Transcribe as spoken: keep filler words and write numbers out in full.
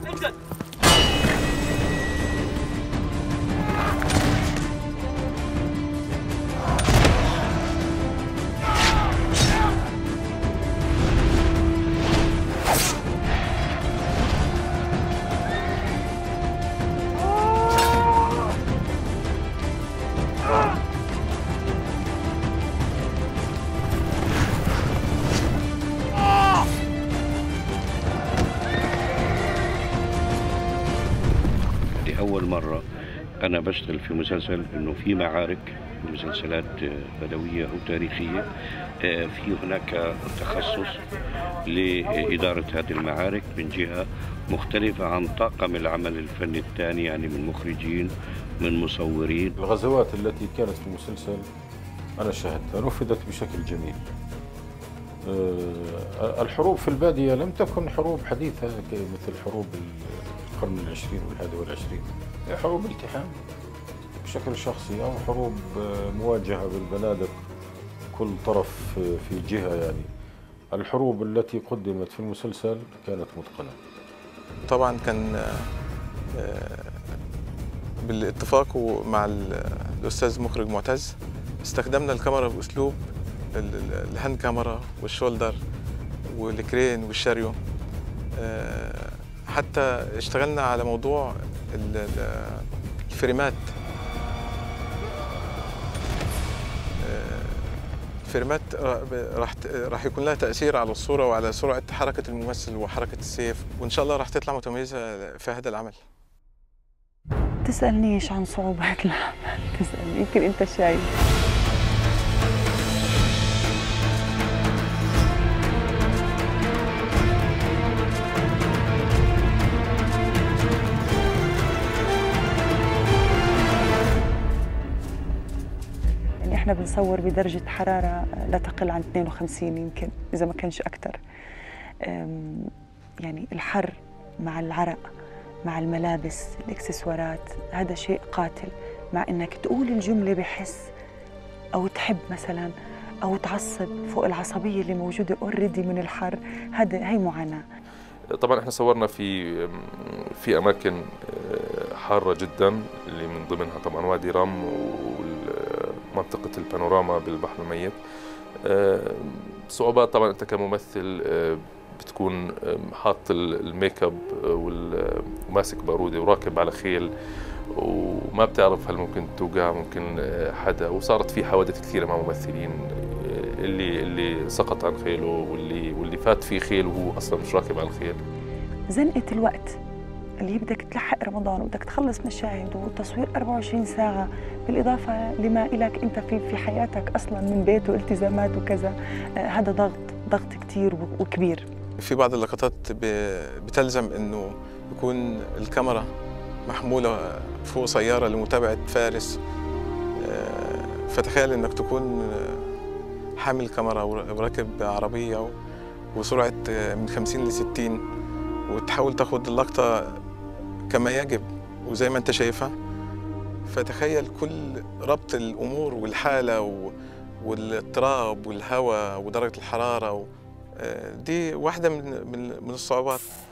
اجلد. أول مرة أنا بشتغل في مسلسل إنه في معارك، مسلسلات بدوية أو تاريخية، في هناك تخصص لإدارة هذه المعارك من جهة مختلفة عن طاقم العمل الفني الثاني، يعني من مخرجين، من مصورين. الغزوات التي كانت في المسلسل أنا شاهدتها نفذت بشكل جميل. الحروب في البادية لم تكن حروب حديثة مثل حروب القرن العشرين والحادي والعشرين، هي حروب التحام بشكل شخصي أو حروب مواجهة بالبنادق كل طرف في جهة. يعني الحروب التي قدمت في المسلسل كانت متقنة. طبعا كان بالاتفاق مع الأستاذ مخرج معتز استخدمنا الكاميرا بأسلوب الهاند كاميرا والشولدر والكرين والشاريو. حتى اشتغلنا على موضوع الفريمات. الفريمات راح راح يكون لها تأثير على الصورة وعلى سرعة حركة الممثل وحركة السيف، وإن شاء الله راح تطلع متميزة في هذا العمل. تسألنيش عن صعوبات العمل، تسألني يمكن أنت شايف. احنا بنصور بدرجة حرارة لا تقل عن اثنين وخمسين يمكن إذا ما كانش أكثر. يعني الحر مع العرق مع الملابس الإكسسوارات هذا شيء قاتل، مع إنك تقول الجملة بحس أو تحب مثلا أو تعصب فوق العصبية اللي موجودة اوريدي من الحر، هذا هي معاناة. طبعا احنا صورنا في في أماكن حارة جدا اللي من ضمنها طبعا وادي رم ومنطقة البانوراما بالبحر الميت. صعوبات طبعا انت كممثل بتكون حاط الميك اب وماسك بارودة وراكب على خيل وما بتعرف هل ممكن توقع ممكن حدا، وصارت في حوادث كثيرة مع ممثلين اللي اللي سقط عن خيله واللي واللي فات في خيل وهو اصلا مش راكب على الخيل. زنقة الوقت اللي بدك تلحق رمضان وبدك تخلص مشاهد وتصوير أربعة وعشرين ساعة، بالإضافة لما إلك أنت في في حياتك أصلاً من بيت والتزامات وكذا، آه هذا ضغط ضغط كتير وكبير. في بعض اللقطات بتلزم إنه يكون الكاميرا محمولة فوق سيارة لمتابعة فارس، آه فتخيل إنك تكون حامل كاميرا وراكب عربية وسرعة من خمسين لستين وتحاول تاخد اللقطة كما يجب وزي ما انت شايفها. فتخيل كل ربط الأمور والحالة والاضطراب والهواء ودرجة الحرارة، دي واحدة من من الصعوبات.